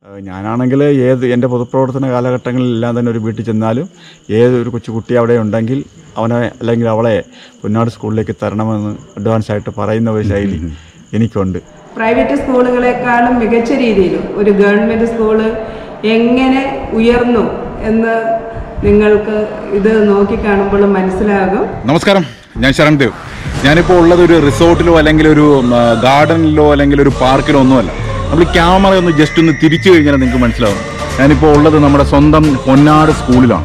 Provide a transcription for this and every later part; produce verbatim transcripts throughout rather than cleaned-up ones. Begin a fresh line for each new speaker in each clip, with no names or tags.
ഞാനാണെങ്കിൽ ഏത് എൻ്റെ പൊതുപ്രവർത്തന കാലഘട്ടങ്ങളിലെല്ലാം തന്നെ ഒരു വീട്ടിൽ ചെന്നാലും ഏതൊരു കൊച്ചുകുട്ടി അവിടെ ഉണ്ടെങ്കിൽ അവനെ അല്ലെങ്കിൽ അവളെ പൊന്നാട് സ്കൂളിലേക്ക് തരണമെന്ന് അഡ്വാൻസ് ആയിട്ട് പറയുന്ന ഒരു ശൈലി എനിക്കുണ്ട്.
പ്രൈവറ്റ് സ്കൂളുകളെക്കാളും മികച്ച രീതിയിൽ ഒരു ഗവൺമെൻറ് സ്കൂള് എങ്ങനെ ഉയർന്നു എന്ന് നിങ്ങൾക്ക് ഇത് നോക്കിക്കാണുമ്പോൾ മനസ്സിലാകും.
നമസ്കാരം, ഞാൻ ശരൺദേവ്. ഞാനിപ്പോൾ ഉള്ളത് ഒരു റിസോർട്ടിലോ അല്ലെങ്കിൽ ഒരു ഗാർഡനിലോ അല്ലെങ്കിൽ ഒരു പാർക്കിലോ ഒന്നുമല്ല. നമ്മൾ ക്യാമറ ഒന്ന് ജസ്റ്റ് ഒന്ന് തിരിച്ചു കഴിഞ്ഞാൽ നിങ്ങൾക്ക് മനസ്സിലാവും. ഞാനിപ്പോൾ ഉള്ളത് നമ്മുടെ സ്വന്തം പൊന്നാട് സ്കൂളിലാണ്.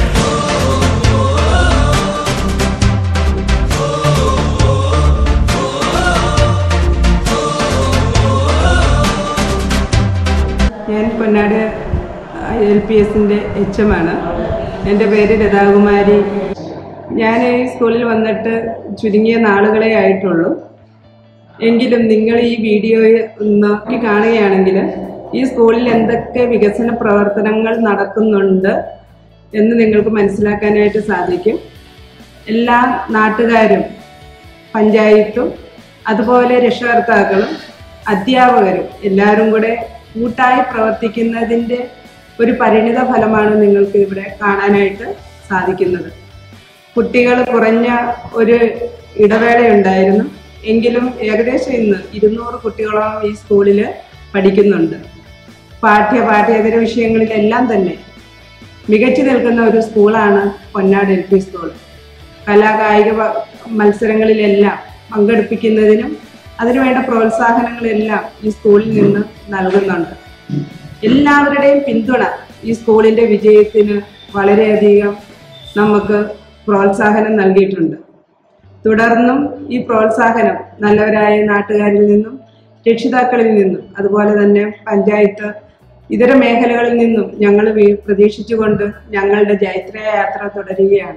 ഞാൻ പൊന്നാട് എൽ പി എസിൻ്റെ എച്ച് എം ആണ്. എൻ്റെ പേര് ലതാകുമാരി. ഞാൻ ഈ സ്കൂളിൽ വന്നിട്ട് ചുരുങ്ങിയ നാളുകളെ ആയിട്ടുള്ളൂ. എങ്കിലും നിങ്ങൾ ഈ വീഡിയോ നോക്കി കാണുകയാണെങ്കിൽ ഈ സ്കൂളിൽ എന്തൊക്കെ വികസന പ്രവർത്തനങ്ങൾ നടക്കുന്നുണ്ട് എന്ന് നിങ്ങൾക്ക് മനസ്സിലാക്കാനായിട്ട് സാധിക്കും. എല്ലാ നാട്ടുകാരും, പഞ്ചായത്തും, അതുപോലെ രക്ഷകർത്താക്കളും, അധ്യാപകരും എല്ലാവരും കൂടെ കൂട്ടായി പ്രവർത്തിക്കുന്നതിൻ്റെ ഒരു പരിണിത ഫലമാണ് നിങ്ങൾക്ക് ഇവിടെ കാണാനായിട്ട് സാധിക്കുന്നത്. കുട്ടികൾ കുറഞ്ഞ ഒരു ഇടവേളയുണ്ടായിരുന്നു. എങ്കിലും ഏകദേശം ഇന്ന് ഇരുന്നൂറ് കുട്ടികളോളം ഈ സ്കൂളിൽ പഠിക്കുന്നുണ്ട്. പാഠ്യ പാഠ്യേതര വിഷയങ്ങളിലെല്ലാം തന്നെ മികച്ചു നിൽക്കുന്ന ഒരു സ്കൂളാണ് പൊന്നാട് എൽ പി സ്കൂൾ. കലാകായിക മത്സരങ്ങളിലെല്ലാം പങ്കെടുപ്പിക്കുന്നതിനും അതിനുവേണ്ട പ്രോത്സാഹനങ്ങളെല്ലാം ഈ സ്കൂളിൽ നിന്ന് നൽകുന്നുണ്ട്. എല്ലാവരുടെയും പിന്തുണ ഈ സ്കൂളിൻ്റെ വിജയത്തിന് വളരെയധികം നമുക്ക് പ്രോത്സാഹനം നൽകിയിട്ടുണ്ട്. തുടർന്നും ഈ പ്രോത്സാഹനം നല്ലവരായ നാട്ടുകാരിൽ നിന്നും, രക്ഷിതാക്കളിൽ നിന്നും, അതുപോലെ തന്നെ പഞ്ചായത്ത് ഇതര മേഖലകളിൽ നിന്നും ഞങ്ങൾ പ്രതീക്ഷിച്ചുകൊണ്ട് ഞങ്ങളുടെ ജൈത്രയാത്ര തുടരുകയാണ്.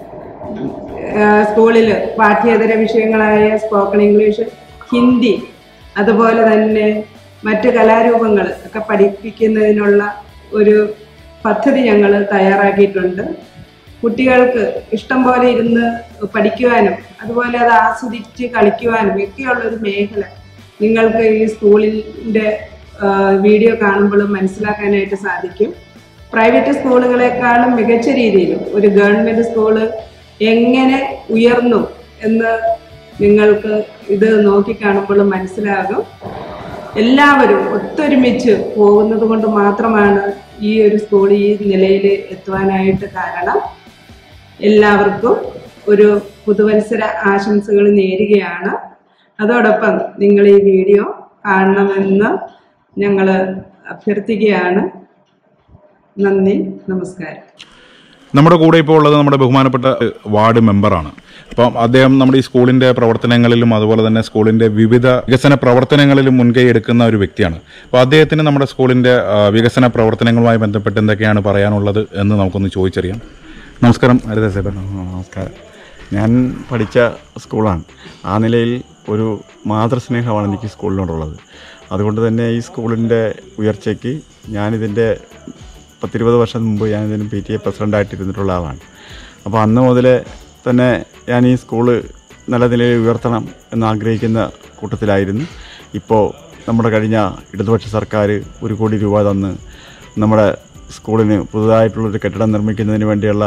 സ്കൂളിൽ പാഠ്യേതര വിഷയങ്ങളായ സ്പോക്കൺ ഇംഗ്ലീഷ്, ഹിന്ദി, അതുപോലെ തന്നെ മറ്റ് കലാരൂപങ്ങൾ ഒക്കെ പഠിപ്പിക്കുന്നതിനുള്ള ഒരു പദ്ധതി ഞങ്ങൾ തയ്യാറാക്കിയിട്ടുണ്ട്. കുട്ടികൾക്ക് ഇഷ്ടം പോലെ ഇരുന്ന് പഠിക്കുവാനും അതുപോലെ അത് ആസ്വദിച്ച് കളിക്കുവാനും ഒക്കെയുള്ളൊരു മേഖല നിങ്ങൾക്ക് ഈ സ്കൂളിൻ്റെ വീഡിയോ കാണുമ്പോൾ മനസ്സിലാക്കാനായിട്ട് സാധിക്കും. പ്രൈവറ്റ് സ്കൂളുകളെക്കാളും മികച്ച രീതിയിൽ ഒരു ഗവൺമെൻറ് സ്കൂള് എങ്ങനെ ഉയർന്നു എന്ന് നിങ്ങൾക്ക് ഇത് നോക്കിക്കാണുമ്പോൾ മനസ്സിലാകും. എല്ലാവരും ഒത്തൊരുമിച്ച് പോകുന്നത് കൊണ്ട് മാത്രമാണ് ഈ ഒരു സ്കൂൾ ഈ നിലയിൽ എത്തുവാനായിട്ട് കാരണം. എല്ലാവർക്കും ഒരു പുതുവത്സര ആശംസകൾ നേരുകയാണ്. അതോടൊപ്പം നിങ്ങൾ ഈ വീഡിയോ കാണണമെന്ന് ഞങ്ങൾ അഭ്യർത്ഥിക്കുകയാണ്. നന്ദി, നമസ്കാരം.
നമ്മുടെ കൂടെ ഇപ്പോൾ ഉള്ളത് നമ്മുടെ ബഹുമാനപ്പെട്ട വാർഡ് മെമ്പറാണ്. അപ്പം അദ്ദേഹം നമ്മുടെ ഈ സ്കൂളിൻ്റെ പ്രവർത്തനങ്ങളിലും അതുപോലെ തന്നെ സ്കൂളിൻ്റെ വിവിധ വികസന പ്രവർത്തനങ്ങളിലും മുൻകൈ എടുക്കുന്ന ഒരു വ്യക്തിയാണ്. അപ്പോൾ അദ്ദേഹത്തിന് നമ്മുടെ സ്കൂളിൻ്റെ വികസന പ്രവർത്തനങ്ങളുമായി ബന്ധപ്പെട്ട് എന്തൊക്കെയാണ് പറയാനുള്ളത് എന്ന് നമുക്കൊന്ന് ചോദിച്ചറിയാം. നമസ്കാരം ഹരിദാസേട്ടൻ.
നമസ്കാരം. ഞാൻ പഠിച്ച സ്കൂളാണ്. ആ നിലയിൽ ഒരു മാതൃസ്നേഹമാണ് എനിക്ക് സ്കൂളിനോടുള്ളത്. അതുകൊണ്ട് തന്നെ ഈ സ്കൂളിൻ്റെ ഉയർച്ചയ്ക്ക് ഞാനിതിൻ്റെ പത്തിരുപത് വർഷം മുമ്പ് ഞാനിതിന് പി ടി എ പ്രസിഡൻ്റായിട്ടിരുന്നിട്ടുള്ള ആളാണ്. അപ്പോൾ അന്ന് മുതലേ തന്നെ ഞാൻ ഈ സ്കൂള് നല്ല നിലയിൽ ഉയർത്തണം എന്നാഗ്രഹിക്കുന്ന കൂട്ടത്തിലായിരുന്നു. ഇപ്പോൾ നമ്മുടെ കഴിഞ്ഞ ഇടതുപക്ഷ സർക്കാർ ഒരു കോടി രൂപ തന്ന് നമ്മുടെ സ്കൂളിന് പുതുതായിട്ടുള്ളൊരു കെട്ടിടം നിർമ്മിക്കുന്നതിന് വേണ്ടിയുള്ള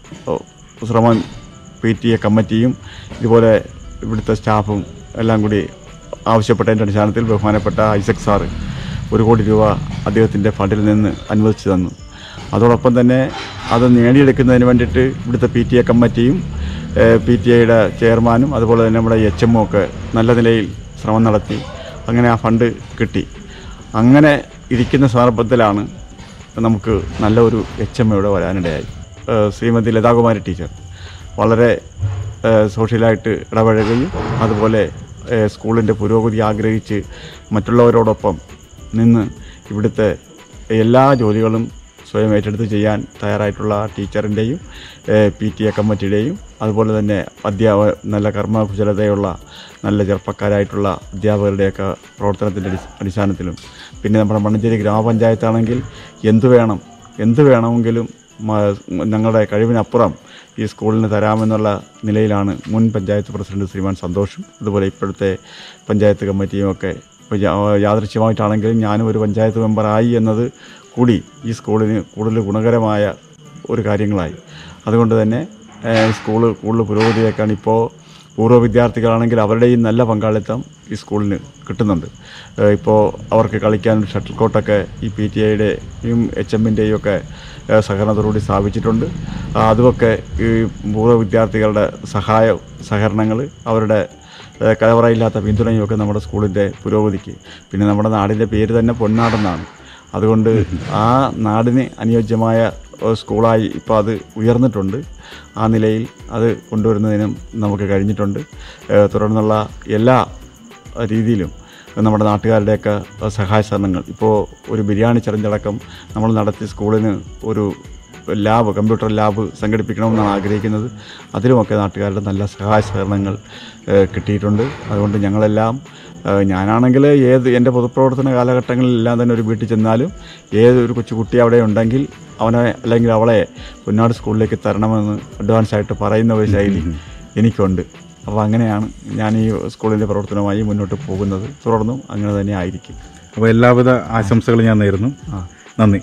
ശ്രമം പി ടി എ കമ്മിറ്റിയും ഇതുപോലെ ഇവിടുത്തെ സ്റ്റാഫും എല്ലാം കൂടി ആവശ്യപ്പെട്ടതിൻ്റെ അടിസ്ഥാനത്തിൽ ബഹുമാനപ്പെട്ട ഐസക് സാറ് ഒരു കോടി രൂപ അദ്ദേഹത്തിൻ്റെ ഫണ്ടിൽ നിന്ന് അനുവദിച്ചു തന്നു. അതോടൊപ്പം തന്നെ അത് നേടിയെടുക്കുന്നതിന് വേണ്ടിയിട്ട് ഇവിടുത്തെ പി ടി എ കമ്മിറ്റിയും പി ടി എയുടെ ചെയർമാനും അതുപോലെ തന്നെ നമ്മുടെ എച്ച് എമ്മും ഒക്കെ നല്ല നിലയിൽ ശ്രമം നടത്തി അങ്ങനെ ആ ഫണ്ട് കിട്ടി. അങ്ങനെ ഇരിക്കുന്ന സന്ദർഭത്തിലാണ് നമുക്ക് നല്ല ഒരു എച്ച് എം ഇവിടെ വരാനിടയായി. ശ്രീമതി ലതാകുമാരി ടീച്ചർ വളരെ സോഷ്യലായിട്ട് ഇടപഴകുകയും അതുപോലെ സ്കൂളിൻ്റെ പുരോഗതി ആഗ്രഹിച്ച് മറ്റുള്ളവരോടൊപ്പം നിന്ന് ഇവിടുത്തെ എല്ലാ ജോലികളും സ്വയം ഏറ്റെടുത്ത് ചെയ്യാൻ തയ്യാറായിട്ടുള്ള ടീച്ചറിൻ്റെയും പി ടി എ കമ്മിറ്റിയുടെയും അതുപോലെ തന്നെ അധ്യാപക നല്ല കർമ്മകുശലതയുള്ള നല്ല ചെറുപ്പക്കാരായിട്ടുള്ള അധ്യാപകരുടെയൊക്കെ പ്രവർത്തനത്തിൻ്റെ അടിസ്ഥാനത്തിലും പിന്നെ നമ്മുടെ മണ്ണഞ്ചേരി ഗ്രാമപഞ്ചായത്താണെങ്കിൽ എന്ത് വേണം എന്ത് വേണമെങ്കിലും ഞങ്ങളുടെ കഴിവിനപ്പുറം ഈ സ്കൂളിന് തരാമെന്നുള്ള നിലയിലാണ് മുൻ പഞ്ചായത്ത് പ്രസിഡന്റ് ശ്രീമാൻ സന്തോഷും അതുപോലെ ഇപ്പോഴത്തെ പഞ്ചായത്ത് കമ്മിറ്റിയും ഒക്കെ യാദൃശ്യമായിട്ടാണെങ്കിലും ഞാനും ഒരു പഞ്ചായത്ത് മെമ്പറായി എന്നത് കൂടി ഈ സ്കൂളിന് കൂടുതൽ ഗുണകരമായ ഒരു കാര്യങ്ങളായി. അതുകൊണ്ട് തന്നെ സ്കൂള് കൂടുതൽ പുരോഗതിയേക്കാണ്. ഇപ്പോൾ പൂർവ്വ വിദ്യാർത്ഥികളാണെങ്കിൽ അവരുടെയും നല്ല പങ്കാളിത്തം ഈ സ്കൂളിന് കിട്ടുന്നുണ്ട്. ഇപ്പോൾ അവർക്ക് കളിക്കാൻ ഷട്ടിൽ കോട്ടൊക്കെ ഈ പി ടി ഐയുടെയും എച്ച് എമ്മിൻ്റെയും ഒക്കെ സഹകരണത്തോടുകൂടി സ്ഥാപിച്ചിട്ടുണ്ട്. അതുമൊക്കെ ഈ പൂർവ്വ വിദ്യാർത്ഥികളുടെ സഹായ സഹകരണങ്ങൾ അവരുടെ കലവറയില്ലാത്ത പിന്തുണയുമൊക്കെ നമ്മുടെ സ്കൂളിൻ്റെ പുരോഗതിക്ക്. പിന്നെ നമ്മുടെ നാടിൻ്റെ പേര് തന്നെ പൊന്നാടെന്നാണ്. അതുകൊണ്ട് ആ നാടിന് അനുയോജ്യമായ സ്കൂളായി ഇപ്പോൾ അത് ഉയർന്നിട്ടുണ്ട്. ആ നിലയിൽ അത് കൊണ്ടുവരുന്നതിനും നമുക്ക് കഴിഞ്ഞിട്ടുണ്ട്. തുടർന്നുള്ള എല്ലാ രീതിയിലും നമ്മുടെ നാട്ടുകാരുടെയൊക്കെ സഹായ സഹകരണങ്ങൾ, ഇപ്പോൾ ഒരു ബിരിയാണി ചലഞ്ചടക്കം നമ്മൾ നടത്തി സ്കൂളിന് ഒരു ലാബ്, കമ്പ്യൂട്ടർ ലാബ് സംഘടിപ്പിക്കണമെന്നാണ് ആഗ്രഹിക്കുന്നത്. അതിലുമൊക്കെ നാട്ടുകാരുടെ നല്ല സഹായ സഹകരണങ്ങൾ കിട്ടിയിട്ടുണ്ട്. അതുകൊണ്ട് ഞങ്ങളെല്ലാം, ഞാനാണെങ്കിൽ ഏത് എൻ്റെ പൊതുപ്രവർത്തന കാലഘട്ടങ്ങളിലെല്ലാം തന്നെ ഒരു വീട്ടിൽ ചെന്നാലും ഏതൊരു കൊച്ചുകുട്ടി അവിടെ ഉണ്ടെങ്കിൽ അവനെ അല്ലെങ്കിൽ അവളെ പൊന്നാട് സ്കൂളിലേക്ക് തരണമെന്ന് അഡ്വാൻസായിട്ട് പറയുന്ന ഒരു ശൈലി എനിക്കുണ്ട്. അപ്പോൾ അങ്ങനെയാണ് ഞാൻ ഈ സ്കൂളിൻ്റെ പ്രവർത്തനവുമായി മുന്നോട്ട് പോകുന്നത്. തുടർന്നും അങ്ങനെ തന്നെ ആയിരിക്കും.
അപ്പോൾ എല്ലാവിധ ആശംസകളും ഞാൻ നേരുന്നു. നന്ദി.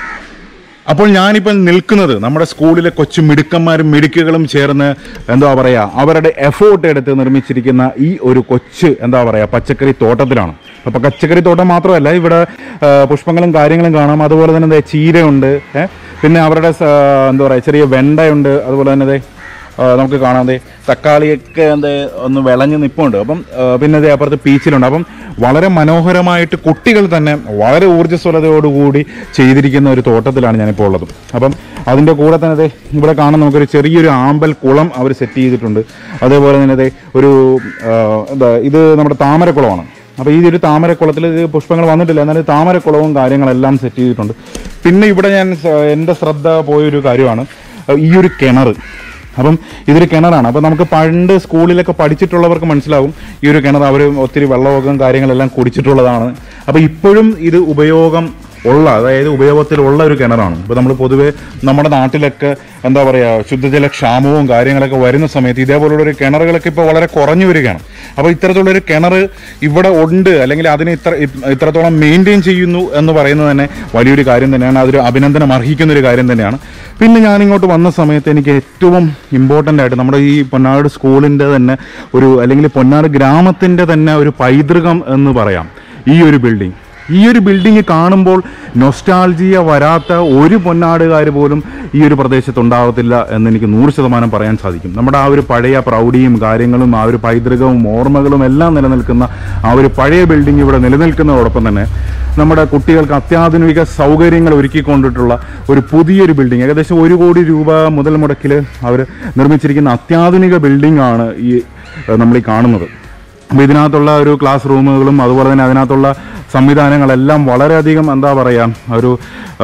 അപ്പോൾ ഞാനിപ്പോൾ നിൽക്കുന്നത് നമ്മുടെ സ്കൂളിലെ കൊച്ചു മിടുക്കന്മാരും മിടുക്കുകളും ചേർന്ന് എന്താ പറയുക അവരുടെ എഫേർട്ട് എടുത്ത് നിർമ്മിച്ചിരിക്കുന്ന ഈ ഒരു കൊച്ച് എന്താ പറയുക പച്ചക്കറി തോട്ടത്തിലാണ്. അപ്പോൾ പച്ചക്കറി തോട്ടം മാത്രമല്ല, ഇവിടെ പുഷ്പങ്ങളും കാര്യങ്ങളും കാണാം. അതുപോലെ തന്നെ എന്താ ചീരയുണ്ട്, പിന്നെ അവരുടെ എന്താ പറയുക ചെറിയ വെണ്ടയുണ്ട്. അതുപോലെ തന്നെ നമുക്ക് കാണാതെ തക്കാളിയൊക്കെ എന്താ ഒന്ന് വിളഞ്ഞ് നിൽപ്പുണ്ട്. അപ്പം പിന്നെ അതേ അപ്പുറത്ത് പീച്ചിലുണ്ട്. അപ്പം വളരെ മനോഹരമായിട്ട് കുട്ടികൾ തന്നെ വളരെ ഊർജ്ജസ്വലതയോടുകൂടി ചെയ്തിരിക്കുന്ന ഒരു തോട്ടത്തിലാണ് ഞാനിപ്പോൾ ഉള്ളത്. അപ്പം അതിൻ്റെ കൂടെ തന്നെ അതെ ഇവിടെ കാണാൻ നമുക്കൊരു ചെറിയൊരു ആമ്പൽ കുളം അവർ സെറ്റ് ചെയ്തിട്ടുണ്ട്. അതേപോലെ തന്നെ അതെ ഒരു എന്താ ഇത് നമ്മുടെ താമരക്കുളമാണ്. അപ്പോൾ ഈ ഒരു താമരക്കുളത്തിൽ ഇത് പുഷ്പങ്ങൾ വന്നിട്ടില്ല, എന്നാലും താമരക്കുളവും കാര്യങ്ങളെല്ലാം സെറ്റ് ചെയ്തിട്ടുണ്ട്. പിന്നെ ഇവിടെ ഞാൻ എൻ്റെ ശ്രദ്ധ പോയൊരു കാര്യമാണ് ഈ ഒരു കിണർ. അപ്പം ഇതൊരു കിണറാണ്. അപ്പോൾ നമുക്ക് പണ്ട് സ്കൂളിലൊക്കെ പഠിച്ചിട്ടുള്ളവർക്ക് മനസ്സിലാവും ഈ ഒരു കിണർ അവർ ഒത്തിരി വെള്ളമൊക്കെ കാര്യങ്ങളെല്ലാം കുടിച്ചിട്ടുള്ളതാണ്. അപ്പോൾ ഇപ്പോഴും ഇത് ഉപയോഗം ഉള്ള, അതായത് ഉപയോഗത്തിലുള്ള ഒരു കിണറാണ്. ഇപ്പോൾ നമ്മൾ പൊതുവേ നമ്മുടെ നാട്ടിലൊക്കെ എന്താ പറയുക ശുദ്ധജല ക്ഷാമവും കാര്യങ്ങളൊക്കെ വരുന്ന സമയത്ത് ഇതേപോലുള്ളൊരു കിണറുകളൊക്കെ ഇപ്പോൾ വളരെ കുറഞ്ഞു വരികയാണ്. അപ്പോൾ ഇത്തരത്തിലുള്ളൊരു കിണർ ഇവിടെ ഉണ്ട്, അല്ലെങ്കിൽ അതിനെ ഇത്ര ഇത്രത്തോളം മെയിൻറ്റെയിൻ ചെയ്യുന്നു എന്ന് പറയുന്നത് തന്നെ വലിയൊരു കാര്യം തന്നെയാണ്. അതൊരു അഭിനന്ദനം അർഹിക്കുന്നൊരു കാര്യം തന്നെയാണ്. പിന്നെ ഞാനിങ്ങോട്ട് വന്ന സമയത്ത് എനിക്ക് ഏറ്റവും ഇമ്പോർട്ടൻ്റ് ആയിട്ട് നമ്മുടെ ഈ പൊന്നാട് സ്കൂളിൻ്റെ തന്നെ ഒരു, അല്ലെങ്കിൽ പൊന്നാട് ഗ്രാമത്തിൻ്റെ തന്നെ ഒരു പൈതൃകം എന്ന് പറയാം ഈ ഒരു ബിൽഡിംഗ്. ഈ ഒരു ബിൽഡിംഗ് കാണുമ്പോൾ നൊസ്റ്റാൾജിയ വരാത്ത ഒരു പൊന്നാടുകാർ പോലും ഈ ഒരു പ്രദേശത്തുണ്ടാകത്തില്ല എന്നെനിക്ക് നൂറ് ശതമാനം പറയാൻ സാധിക്കും. നമ്മുടെ ആ ഒരു പഴയ പ്രൗഢിയും കാര്യങ്ങളും ആ ഒരു പൈതൃകവും ഓർമ്മകളും എല്ലാം നിലനിൽക്കുന്ന ആ ഒരു പഴയ ബിൽഡിംഗ് ഇവിടെ നിലനിൽക്കുന്നതോടൊപ്പം തന്നെ നമ്മുടെ കുട്ടികൾക്ക് അത്യാധുനിക സൗകര്യങ്ങൾ ഒരുക്കിക്കൊണ്ടിട്ടുള്ള ഒരു പുതിയൊരു ബിൽഡിംഗ്, ഏകദേശം ഒരു കോടി രൂപ മുതൽ മുടക്കിൽ അവർ നിർമ്മിച്ചിരിക്കുന്ന അത്യാധുനിക ബിൽഡിംഗ് ആണ് ഈ നമ്മൾ ഈ കാണുന്നത്. അപ്പോൾ ഇതിനകത്തുള്ള ഒരു ക്ലാസ് റൂമുകളും അതുപോലെ തന്നെ അതിനകത്തുള്ള സംവിധാനങ്ങളെല്ലാം വളരെയധികം എന്താ പറയുക ഒരു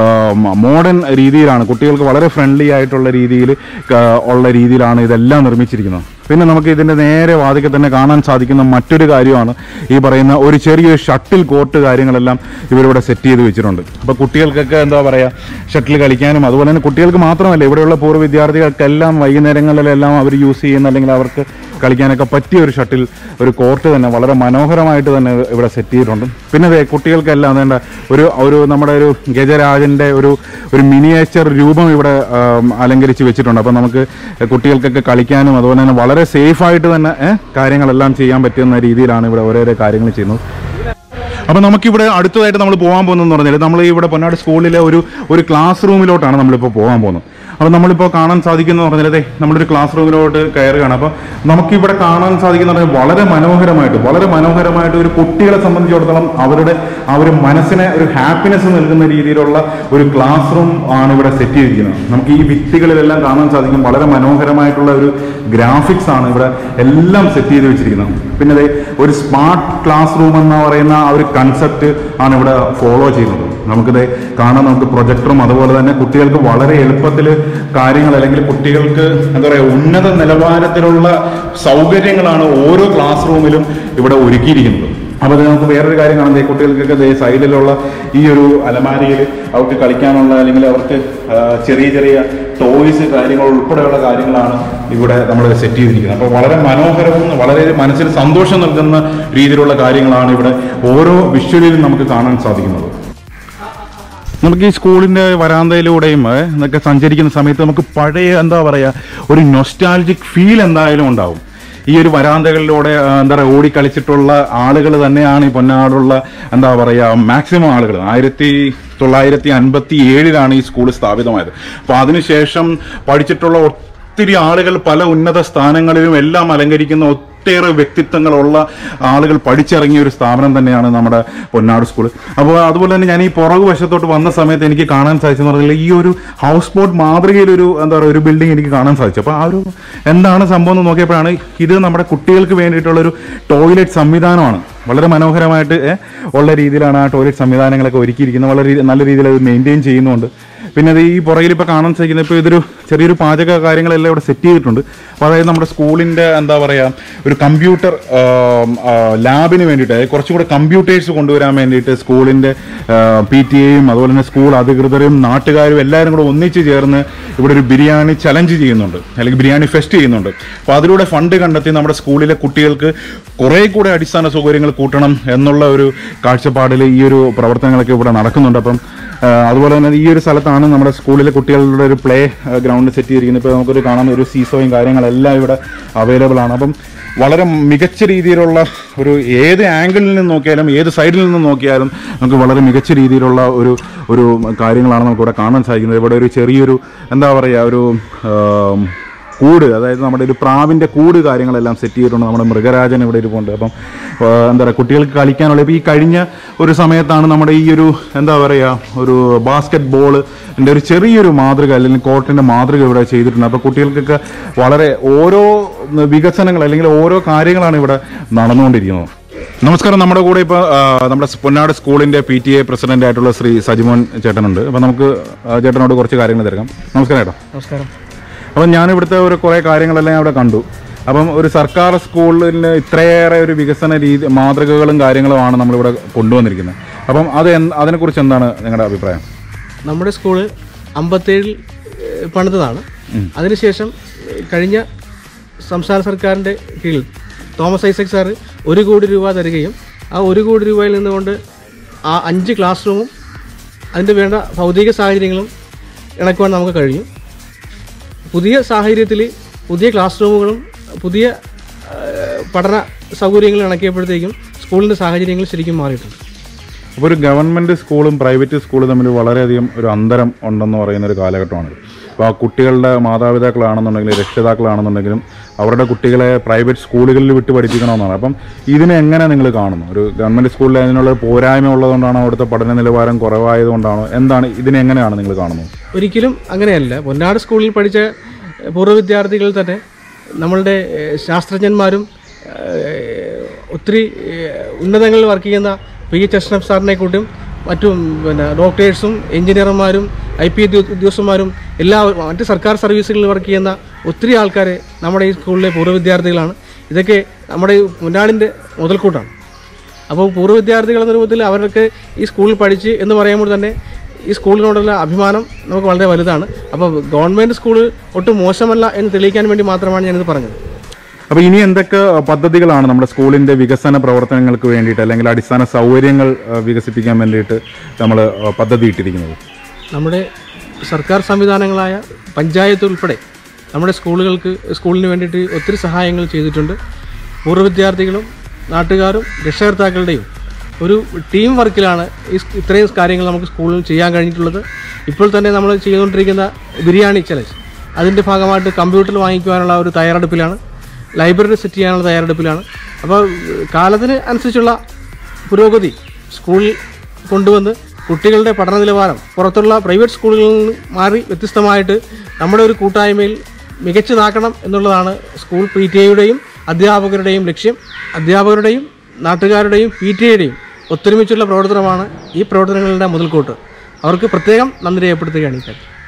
മോഡേൺ രീതിയിലാണ്, കുട്ടികൾക്ക് വളരെ ഫ്രണ്ട്ലി ആയിട്ടുള്ള രീതിയിൽ ഉള്ള രീതിയിലാണ് ഇതെല്ലാം നിർമ്മിച്ചിരിക്കുന്നത്. പിന്നെ നമുക്ക് ഇതിൻ്റെ നേരെ വാതിക്കൽ തന്നെ കാണാൻ സാധിക്കുന്ന മറ്റൊരു കാര്യമാണ് ഈ പറയുന്ന ഒരു ചെറിയൊരു ഷട്ടിൽ കോർട്ട് കാര്യങ്ങളെല്ലാം ഇവരിവിടെ സെറ്റ് ചെയ്ത് വെച്ചിട്ടുണ്ട്. അപ്പോൾ കുട്ടികൾക്കൊക്കെ എന്താ പറയുക ഷട്ടിൽ കളിക്കാനും അതുപോലെ തന്നെ കുട്ടികൾക്ക് മാത്രമല്ല ഇവിടെയുള്ള പൂർവ്വ വിദ്യാർത്ഥികൾക്കെല്ലാം വൈകുന്നേരങ്ങളിലെല്ലാം അവർ യൂസ് ചെയ്യുന്ന അല്ലെങ്കിൽ അവർക്ക് കളിക്കാനൊക്കെ പറ്റിയ ഒരു ഷട്ടിൽ ഒരു കോർട്ട് തന്നെ വളരെ മനോഹരമായിട്ട് തന്നെ ഇവിടെ സെറ്റ് ചെയ്തിട്ടുണ്ട്. പിന്നെ അതെ കുട്ടികൾക്കെല്ലാം വേണ്ട ഒരു ഒരു നമ്മുടെ ഒരു ഗജരാജൻ്റെ ഒരു ഒരു മിനിയേച്ചർ രൂപം ഇവിടെ അലങ്കരിച്ച് വെച്ചിട്ടുണ്ട്. അപ്പോൾ നമുക്ക് കുട്ടികൾക്കൊക്കെ കളിക്കാനും അതുപോലെ തന്നെ വളരെ സേഫായിട്ട് തന്നെ കാര്യങ്ങളെല്ലാം ചെയ്യാൻ പറ്റുന്ന രീതിയിലാണ് ഇവിടെ ഓരോരോ കാര്യങ്ങൾ ചെയ്യുന്നത്. അപ്പോൾ നമുക്കിവിടെ അടുത്തതായിട്ട് നമ്മൾ പോകാൻ പോകുന്നതെന്ന് പറഞ്ഞാൽ നമ്മൾ ഇവിടെ പൊന്നാട് സ്കൂളിലെ ഒരു ഒരു ക്ലാസ് റൂമിലോട്ടാണ് നമ്മളിപ്പോൾ പോകാൻ പോകുന്നത്. അപ്പോൾ നമ്മളിപ്പോൾ കാണാൻ സാധിക്കുന്നത് പറഞ്ഞാൽ അതെ നമ്മളൊരു ക്ലാസ് റൂമിലോട്ട് കയറുകയാണ്. അപ്പോൾ നമുക്കിവിടെ കാണാൻ സാധിക്കുന്ന പറഞ്ഞാൽ വളരെ മനോഹരമായിട്ട് വളരെ മനോഹരമായിട്ട് ഒരു കുട്ടികളെ സംബന്ധിച്ചിടത്തോളം അവരുടെ ആ ഒരു മനസ്സിനെ ഒരു ഹാപ്പിനെസ് നൽകുന്ന രീതിയിലുള്ള ഒരു ക്ലാസ് റൂം ആണ് ഇവിടെ സെറ്റ് ചെയ്തിരിക്കുന്നത്. നമുക്ക് ഈ ഭിത്തികളിലെല്ലാം കാണാൻ സാധിക്കും വളരെ മനോഹരമായിട്ടുള്ള ഒരു ഗ്രാഫിക്സ് ആണ് ഇവിടെ എല്ലാം സെറ്റ് ചെയ്ത് വെച്ചിരിക്കുന്നത്. പിന്നെ അതെ ഒരു സ്മാർട്ട് ക്ലാസ് റൂം എന്ന് പറയുന്ന ആ ഒരു കൺസെപ്റ്റ് ആണ് ഇവിടെ ഫോളോ ചെയ്യുന്നത്. നമുക്കിത് കാണാൻ നമുക്ക് പ്രൊജക്ടറും അതുപോലെ തന്നെ കുട്ടികൾക്ക് വളരെ എളുപ്പത്തിൽ കാര്യങ്ങൾ അല്ലെങ്കിൽ കുട്ടികൾക്ക് എന്താ പറയുക ഉന്നത നിലവാരത്തിലുള്ള സൗകര്യങ്ങളാണ് ഓരോ ക്ലാസ് റൂമിലും ഇവിടെ ഒരുക്കിയിരിക്കുന്നത്. അപ്പോൾ അത് നമുക്ക് വേറൊരു കാര്യം കാണുന്നത് കുട്ടികൾക്കൊക്കെ സൈഡിലുള്ള ഈ ഒരു അലമാരിയിൽ അവർക്ക് കളിക്കാനുള്ള അല്ലെങ്കിൽ അവർക്ക് ചെറിയ ചെറിയ ടോയ്സ് കാര്യങ്ങൾ ഉൾപ്പെടെയുള്ള കാര്യങ്ങളാണ് ഇവിടെ നമ്മൾ സെറ്റ് ചെയ്തിരിക്കുന്നത്. അപ്പോൾ വളരെ മനോഹരവും വളരെ മനസ്സിന് സന്തോഷം നൽകുന്ന രീതിയിലുള്ള കാര്യങ്ങളാണ് ഇവിടെ ഓരോ വിഷ്വലിലും നമുക്ക് കാണാൻ സാധിക്കുന്നത്. നമുക്ക് ഈ സ്കൂളിൻ്റെ വരാന്തയിലൂടെയും എന്നൊക്കെ സഞ്ചരിക്കുന്ന സമയത്ത് നമുക്ക് പഴയ എന്താ പറയുക ഒരു നൊസ്റ്റാൾജിക് ഫീൽ എന്തായാലും ഉണ്ടാവും. ഈ ഒരു വരാന്തകളിലൂടെ എന്താ പറയുക ഓടിക്കളിച്ചിട്ടുള്ള ആളുകൾ തന്നെയാണ് ഈ പൊന്നാടുള്ള എന്താ പറയുക മാക്സിമം ആളുകൾ. ആയിരത്തി തൊള്ളായിരത്തി അൻപത്തി ഏഴിലാണ് ഈ സ്കൂൾ സ്ഥാപിതമായത്. അപ്പോൾ അതിനുശേഷം പഠിച്ചിട്ടുള്ള ഒത്തിരി ആളുകൾ പല ഉന്നത സ്ഥാനങ്ങളിലും എല്ലാം അലങ്കരിക്കുന്ന ഒട്ടേറെ വ്യക്തിത്വങ്ങളുള്ള ആളുകൾ പഠിച്ചിറങ്ങിയ ഒരു സ്ഥാപനം തന്നെയാണ് നമ്മുടെ പൊന്നാട് സ്കൂൾ. അപ്പോൾ അതുപോലെ തന്നെ ഞാൻ ഈ പുറകു വശത്തോട്ട് വന്ന സമയത്ത് എനിക്ക് കാണാൻ സാധിച്ചെന്ന് പറഞ്ഞാൽ ഈ ഒരു ഹൗസ് ബോട്ട് മാതൃകയിലൊരു എന്താ പറയുക ഒരു ബിൽഡിംഗ് എനിക്ക് കാണാൻ സാധിച്ചു. അപ്പോൾ ആ ഒരു എന്താണ് സംഭവം എന്ന് നോക്കിയപ്പോഴാണ് ഇത് നമ്മുടെ കുട്ടികൾക്ക് വേണ്ടിയിട്ടുള്ളൊരു ടോയ്ലറ്റ് സംവിധാനമാണ്. വളരെ മനോഹരമായിട്ട് ഉള്ള രീതിയിലാണ് ആ ടോയ്ലറ്റ് സംവിധാനങ്ങളൊക്കെ ഒരുക്കിയിരിക്കുന്നത്. വളരെ നല്ല രീതിയിൽ അത് മെയിൻറ്റെയിൻ ചെയ്യുന്നുണ്ട്. പിന്നെ അത് ഈ പുറകിൽ ഇപ്പോൾ കാണാൻ സാധിക്കുന്നത് ഇപ്പോൾ ഇതൊരു ചെറിയൊരു പാചക കാര്യങ്ങളെല്ലാം ഇവിടെ സെറ്റ് ചെയ്തിട്ടുണ്ട്. അപ്പോൾ അതായത് നമ്മുടെ സ്കൂളിൻ്റെ എന്താ പറയുക ഒരു കമ്പ്യൂട്ടർ ലാബിന് വേണ്ടിയിട്ട് അതായത് കുറച്ചും കൂടെ കമ്പ്യൂട്ടേഴ്സ് കൊണ്ടുവരാൻ വേണ്ടിയിട്ട് സ്കൂളിൻ്റെ പി ടി എയും അതുപോലെ തന്നെ സ്കൂൾ അധികൃതരും നാട്ടുകാരും എല്ലാവരും കൂടെ ഒന്നിച്ച് ചേർന്ന് ഇവിടെ ഒരു ബിരിയാണി ചലഞ്ച് ചെയ്യുന്നുണ്ട്, അല്ലെങ്കിൽ ബിരിയാണി ഫെസ്റ്റ് ചെയ്യുന്നുണ്ട്. അപ്പോൾ അതിലൂടെ ഫണ്ട് കണ്ടെത്തി നമ്മുടെ സ്കൂളിലെ കുട്ടികൾക്ക് കുറേ കൂടെ അടിസ്ഥാന സൗകര്യങ്ങൾ കൂട്ടണം എന്നുള്ള ഒരു കാഴ്ചപ്പാടിൽ ഈ ഒരു പ്രവർത്തനങ്ങളൊക്കെ ഇവിടെ നടക്കുന്നുണ്ട്. അപ്പം അതുപോലെ തന്നെ ഈ ഒരു സ്ഥലത്താണ് നമ്മുടെ സ്കൂളിലെ കുട്ടികളുടെ ഒരു പ്ലേ ഗ്രൗണ്ട് സെറ്റ് ചെയ്തിരിക്കുന്നത്. ഇപ്പോൾ നമുക്കൊരു കാണാൻ ഒരു സീസോയും കാര്യങ്ങളെല്ലാം ഇവിടെ അവൈലബിൾ ആണ്. അപ്പം വളരെ മികച്ച രീതിയിലുള്ള ഒരു ഏത് ആംഗിളിൽ നിന്ന് നോക്കിയാലും ഏത് സൈഡിൽ നിന്ന് നോക്കിയാലും നമുക്ക് വളരെ മികച്ച രീതിയിലുള്ള ഒരു ഒരു കാര്യങ്ങളാണ് നമുക്കിവിടെ കാണാൻ സാധിക്കുന്നത്. ഇവിടെ ഒരു ചെറിയൊരു എന്താ പറയുക ഒരു കൂട്, അതായത് നമ്മുടെ ഒരു പ്രാവിൻ്റെ കൂട് കാര്യങ്ങളെല്ലാം സെറ്റ് ചെയ്തിട്ടുണ്ട്. നമ്മുടെ മൃഗരാജൻ ഇവിടെ ഇരിപ്പുണ്ട്. അപ്പം എന്താ പറയുക കുട്ടികൾക്ക് കളിക്കാനുള്ള ഇപ്പോൾ ഈ കഴിഞ്ഞ ഒരു സമയത്താണ് നമ്മുടെ ഈ ഒരു എന്താ പറയുക ഒരു ബാസ്കറ്റ് ബോളിൻ്റെ ഒരു ചെറിയൊരു മാതൃക അല്ലെങ്കിൽ കോർട്ടിൻ്റെ മാതൃക ഇവിടെ ചെയ്തിട്ടുണ്ട്. അപ്പോൾ കുട്ടികൾക്കൊക്കെ വളരെ ഓരോ വികസനങ്ങൾ അല്ലെങ്കിൽ ഓരോ കാര്യങ്ങളാണ് ഇവിടെ നടന്നുകൊണ്ടിരിക്കുന്നത്. നമസ്കാരം. നമ്മുടെ കൂടെ ഇപ്പോൾ നമ്മുടെ പൊന്നാട് സ്കൂളിൻ്റെ പി ടി എ പ്രസിഡന്റ് ആയിട്ടുള്ള ശ്രീ സജിമോൻ ചേട്ടനുണ്ട്. അപ്പോൾ നമുക്ക് ചേട്ടനോട് കുറച്ച് കാര്യങ്ങൾ തിരക്കാം. നമസ്കാരം ചേട്ടാ.
നമസ്കാരം.
അപ്പം ഞാനിവിടുത്തെ ഒരു കുറേ കാര്യങ്ങളെല്ലാം അവിടെ കണ്ടു. അപ്പം ഒരു സർക്കാർ സ്കൂളിന് ഇത്രയേറെ ഒരു വികസന രീതി മാതൃകകളും കാര്യങ്ങളുമാണ് നമ്മളിവിടെ കൊണ്ടുവന്നിരിക്കുന്നത്. അപ്പം അത് അതിനെക്കുറിച്ച് എന്താണ് നിങ്ങളുടെ അഭിപ്രായം?
നമ്മുടെ സ്കൂള് അമ്പത്തേഴിൽ പണിതതാണ്. അതിനുശേഷം കഴിഞ്ഞ സംസ്ഥാന സർക്കാരിൻ്റെ കീഴിൽ തോമസ് ഐസക് സാറ് ഒരു കോടി രൂപ തരികയും ആ ഒരു കോടി രൂപയിൽ നിന്നുകൊണ്ട് ആ അഞ്ച് ക്ലാസ് റൂമും അതിൻ്റെ വേണ്ട ഭൗതിക സാഹചര്യങ്ങളും ഇണക്കുവാൻ നമുക്ക് കഴിഞ്ഞു. പുതിയ സാഹചര്യത്തിൽ പുതിയ ക്ലാസ് റൂമുകളും പുതിയ പഠന സൗകര്യങ്ങളും ഇണക്കിയപ്പോഴത്തേക്കും സ്കൂളിൻ്റെ സാഹചര്യങ്ങൾ ശരിക്കും മാറിയിട്ടുണ്ട്.
അപ്പോൾ ഒരു ഗവൺമെൻറ് സ്കൂളും പ്രൈവറ്റ് സ്കൂളും തമ്മിൽ വളരെയധികം ഒരു അന്തരം ഉണ്ടെന്ന് പറയുന്നൊരു കാലഘട്ടമാണ്. അപ്പോൾ ആ കുട്ടികളുടെ മാതാപിതാക്കളാണെന്നുണ്ടെങ്കിലും രക്ഷിതാക്കളാണെന്നുണ്ടെങ്കിലും അവരുടെ കുട്ടികളെ പ്രൈവറ്റ് സ്കൂളുകളിൽ വിട്ട് പഠിപ്പിക്കണമെന്നാണ്. അപ്പം ഇതിനെ എങ്ങനെ നിങ്ങൾ കാണുന്നു? ഒരു ഗവൺമെൻറ് സ്കൂളിൽ അതിനുള്ള പോരായ്മ ഉള്ളതുകൊണ്ടാണോ അവിടുത്തെ പഠന നിലവാരം കുറവായതുകൊണ്ടാണോ എന്താണ് ഇതിനെ എങ്ങനെയാണ് നിങ്ങൾ കാണുന്നത്?
ഒരിക്കലും അങ്ങനെയല്ല. പൊന്നാട് സ്കൂളിൽ പഠിച്ച പൂർവ്വ വിദ്യാർത്ഥികൾ തന്നെ നമ്മളുടെ ശാസ്ത്രജ്ഞന്മാരും ഒത്തിരി ഉന്നതങ്ങളിൽ വർക്ക് ചെയ്യുന്ന പി എച്ച് അഷ്റഫ് സാറിനെ കൂട്ടും മറ്റും പിന്നെ ഡോക്ടേഴ്സും എഞ്ചിനീയർമാരും ഐ പി ഉദ്യോഗസ്ഥന്മാരും എല്ലാ മറ്റ് സർക്കാർ സർവീസുകളിൽ വർക്ക് ചെയ്യുന്ന ഒത്തിരി ആൾക്കാർ നമ്മുടെ ഈ സ്കൂളിലെ പൂർവ്വ വിദ്യാർത്ഥികളാണ്. ഇതൊക്കെ നമ്മുടെ പൊന്നാടിൻ്റെ മുതൽക്കൂട്ടാണ്. അപ്പോൾ പൂർവ്വ വിദ്യാർത്ഥികൾ എന്ന രൂപത്തിൽ അവർക്ക് ഈ സ്കൂളിൽ പഠിച്ച് എന്ന് പറയുമ്പോൾ തന്നെ ഈ സ്കൂളിനോടുള്ള അഭിമാനം നമുക്ക് വളരെ വലുതാണ്. അപ്പോൾ ഗവൺമെൻറ് സ്കൂൾ ഒട്ടും മോശമല്ല എന്ന് തെളിയിക്കാൻ വേണ്ടി മാത്രമാണ് ഞാനിത് പറഞ്ഞത്.
അപ്പോൾ ഇനി എന്തൊക്കെ പദ്ധതികളാണ് നമ്മുടെ സ്കൂളിൻ്റെ വികസന പ്രവർത്തനങ്ങൾക്ക് വേണ്ടിയിട്ട് അല്ലെങ്കിൽ അടിസ്ഥാന സൗകര്യങ്ങൾ വികസിപ്പിക്കാൻ വേണ്ടിയിട്ട് നമ്മൾ പദ്ധതി ഇട്ടിരിക്കുന്നത്?
നമ്മുടെ സർക്കാർ സംവിധാനങ്ങളായ പഞ്ചായത്ത് ഉൾപ്പെടെ നമ്മുടെ സ്കൂളുകൾക്ക് സ്കൂളിന് വേണ്ടിയിട്ട് ഒത്തിരി സഹായങ്ങൾ ചെയ്തിട്ടുണ്ട്. പൂർവ്വ വിദ്യാർത്ഥികളും നാട്ടുകാരും രക്ഷകർത്താക്കളുടെയും ഒരു ടീം വർക്കിലാണ് ഈ ഇത്രയും കാര്യങ്ങൾ നമുക്ക് സ്കൂളിൽ ചെയ്യാൻ കഴിഞ്ഞിട്ടുള്ളത്. ഇപ്പോൾ തന്നെ നമ്മൾ ചെയ്തുകൊണ്ടിരിക്കുന്ന ബിരിയാണി ചലഞ്ച് അതിൻ്റെ ഭാഗമായിട്ട് കമ്പ്യൂട്ടർ വാങ്ങിക്കുവാനുള്ള ഒരു തയ്യാറെടുപ്പിലാണ്, ലൈബ്രറി സെറ്റ് ചെയ്യാനുള്ള തയ്യാറെടുപ്പിലാണ്. അപ്പോൾ കാലത്തിന് അനുസരിച്ചുള്ള പുരോഗതി സ്കൂളിൽ കൊണ്ടുവന്ന് കുട്ടികളുടെ പഠന നിലവാരം പുറത്തുള്ള പ്രൈവറ്റ് സ്കൂളുകളിൽ നിന്ന് മാറി വ്യത്യസ്തമായിട്ട് നമ്മുടെ ഒരു കൂട്ടായ്മയിൽ മികച്ചതാക്കണം എന്നുള്ളതാണ് സ്കൂൾ പി ടി എയുടെയും അധ്യാപകരുടെയും ലക്ഷ്യം. അധ്യാപകരുടെയും നാട്ടുകാരുടെയും പി ടി എയുടെയും ഒത്തൊരുമിച്ചുള്ള പ്രവർത്തനമാണ് ഈ പ്രവർത്തനങ്ങളുടെ മുതൽക്കൂട്ട്. അവർക്ക് പ്രത്യേകം നന്ദി രേഖപ്പെടുത്തുകയാണ് ഈ കാര്യം.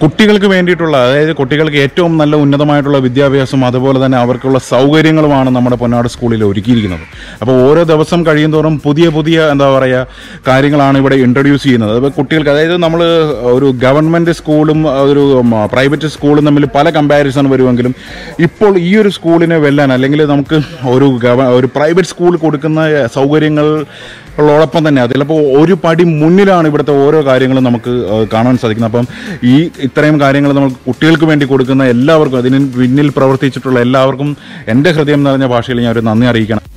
കുട്ടികൾക്ക് വേണ്ടിയിട്ടുള്ള, അതായത് കുട്ടികൾക്ക് ഏറ്റവും നല്ല ഉന്നതമായിട്ടുള്ള വിദ്യാഭ്യാസം അതുപോലെ തന്നെ അവർക്കുള്ള സൗകര്യങ്ങളുമാണ് നമ്മുടെ പൊന്നാട് സ്കൂളിൽ ഒരുക്കിയിരിക്കുന്നത്. അപ്പോൾ ഓരോ ദിവസം കഴിയുന്തോറും പുതിയ പുതിയ എന്താ പറയുക കാര്യങ്ങളാണ് ഇവിടെ ഇൻട്രൊഡ്യൂസ് ചെയ്യുന്നത്. അപ്പോൾ കുട്ടികൾക്ക്, അതായത് നമ്മൾ ഒരു ഗവൺമെൻറ് സ്കൂളും ഒരു പ്രൈവറ്റ് സ്കൂളും തമ്മിൽ പല കമ്പാരിസൺ വരുമെങ്കിലും ഇപ്പോൾ ഈ ഒരു സ്കൂളിനെ വെല്ലാൻ, അല്ലെങ്കിൽ നമുക്ക് ഒരു ഗവ ഒരു പ്രൈവറ്റ് സ്കൂൾ കൊടുക്കുന്ന സൗകര്യങ്ങൾ ോടൊപ്പം തന്നെ അതിലപ്പോൾ ഒരു പടി മുന്നിലാണ് ഇവിടുത്തെ ഓരോ കാര്യങ്ങളും നമുക്ക് കാണാൻ സാധിക്കുന്നത്. അപ്പം ഈ ഇത്രയും കാര്യങ്ങൾ നമ്മൾ കുട്ടികൾക്ക് വേണ്ടി കൊടുക്കുന്ന എല്ലാവർക്കും, അതിന് പിന്നിൽ പ്രവർത്തിച്ചിട്ടുള്ള എല്ലാവർക്കും എൻ്റെ ഹൃദയം നിറഞ്ഞ ഭാഷയിൽ ഞാൻ ഒരു നന്ദി അറിയിക്കണം.